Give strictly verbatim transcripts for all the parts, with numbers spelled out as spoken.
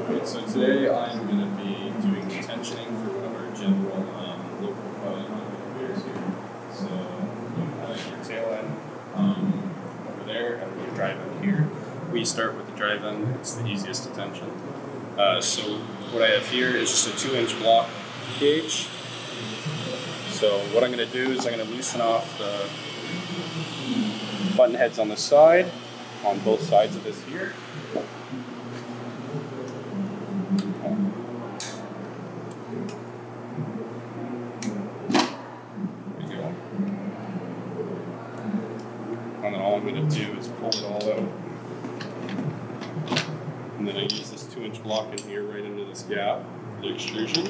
Alright, so today I'm going to be doing the tensioning for one of our general um, low profile conveyors here. So you have your tail end um, over there and your drive end here. We start with the drive end, it's the easiest to tension. Uh, so what I have here is just a two inch block gauge. So what I'm going to do is I'm going to loosen off the button heads on the side, on both sides of this here. And then all I'm going to do is pull it all out. And then I use this two inch block in here right into this gap for the extrusion.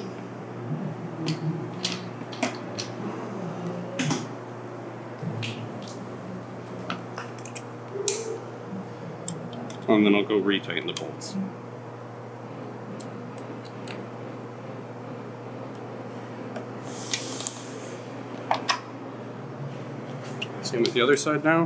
And then I'll go retighten the bolts. Same with the other side now.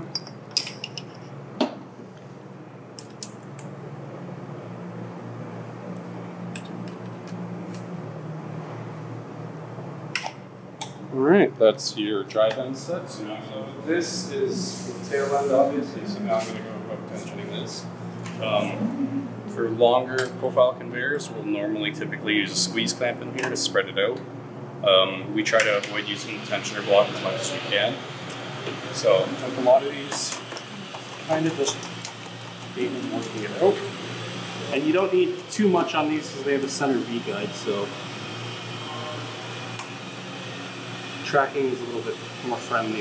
Alright, that's your drive end set. So now so this is the tail end obviously, so now I'm going to go about tensioning this. Um, for longer profile conveyors, we'll normally typically use a squeeze clamp in here to spread it out. Um, we try to avoid using the tensioner block as much as we can. So with a lot of these, kind of just David's working it out. And you don't need too much on these because they have a center V guide, so tracking is a little bit more friendly.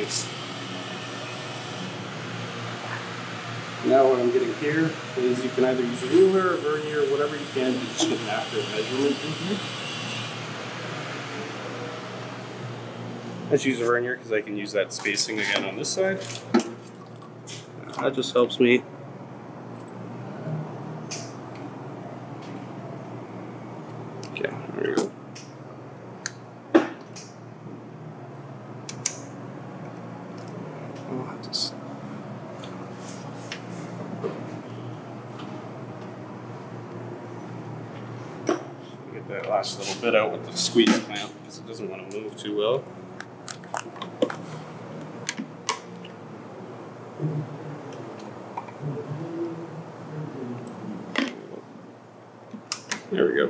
Now what I'm getting here is you can either use a ruler, a vernier, whatever you can to just get an accurate measurement in here. Let's use a vernier because I can use that spacing again on this side. That just helps me. Okay, there we go. Oh, just get that last little bit out with the squeeze clamp because it doesn't want to move too well. There we go.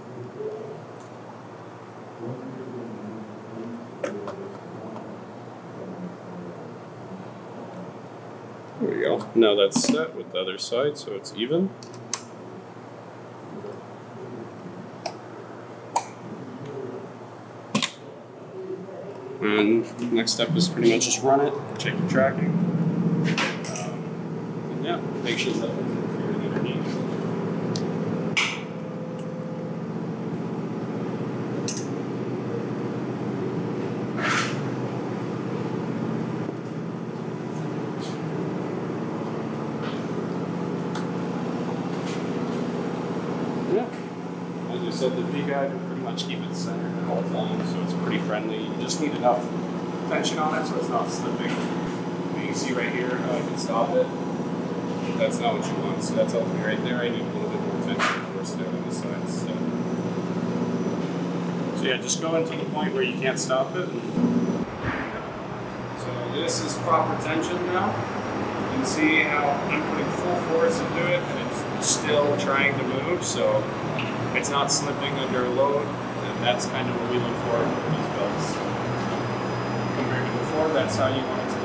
There we go. Now that's set with the other side, so it's even. And next step is pretty much just run it, check your tracking. Um, and yeah, make sure that it's underneath. Yeah, as I said, the V guide will pretty much keep it centered at all times, so it's pretty friendly. You just need enough tension on it so it's not slipping. You can see right here how I can stop it. That's not what you want, so that tells me right there I need a little bit more tension before it's down on the sides. So. so yeah, just go into the point where you can't stop it. So this is proper tension now. You can see how I'm putting full force into it and it's still trying to move, so it's not slipping under load, and that's kind of what we look for in these belts. Compared to before, that's how you want it to